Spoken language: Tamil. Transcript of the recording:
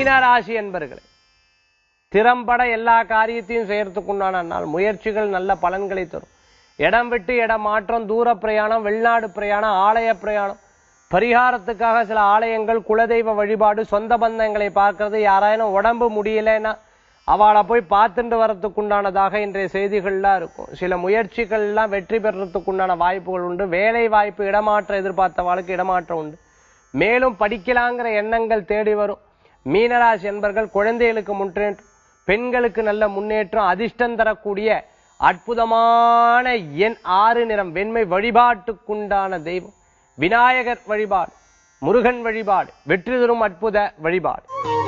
மீனராசி என்பர்களே, திறம்பட எல்லா காரியத்தையும் செய்யறதுக்குண்டான நாள். முயற்சிகள் நல்ல பலன்களை தரும். இடம் விட்டு இடம் மாற்றம், தூர பிரயாணம், வெளிநாடு பிரயாணம், ஆலய பிரயாணம், பரிகாரத்துக்காக சில ஆலயங்கள், குலதெய்வ வழிபாடு, சொந்த பந்தங்களை பார்க்கறது, யாராயினும் உடம்பு முடியலைன்னா அவளை போய் பார்த்துட்டு வர்றதுக்குண்டானதாக இன்றைய செய்திகள்லாம் இருக்கும். சில முயற்சிகள்லாம் வெற்றி பெறறதுக்குண்டான வாய்ப்புகள் உண்டு. வேலை வாய்ப்பு, இடமாற்றம் எதிர்பார்த்தவாளுக்கு இடமாற்றம் உண்டு. மேலும் படிக்கலாங்கிற எண்ணங்கள் தேடி வரும். மீனராசி என்பர்கள் குழந்தைகளுக்கு முன்னேற்றம், பெண்களுக்கு நல்ல முன்னேற்றம், அதிர்ஷ்டம் தரக்கூடிய அற்புதமான எண் 6 நிறம் வெண்மை. வழிபாட்டுக்குண்டான தெய்வம் விநாயகர் வழிபாடு, முருகன் வழிபாடு வெற்றி தரும் அற்புத வழிபாடு.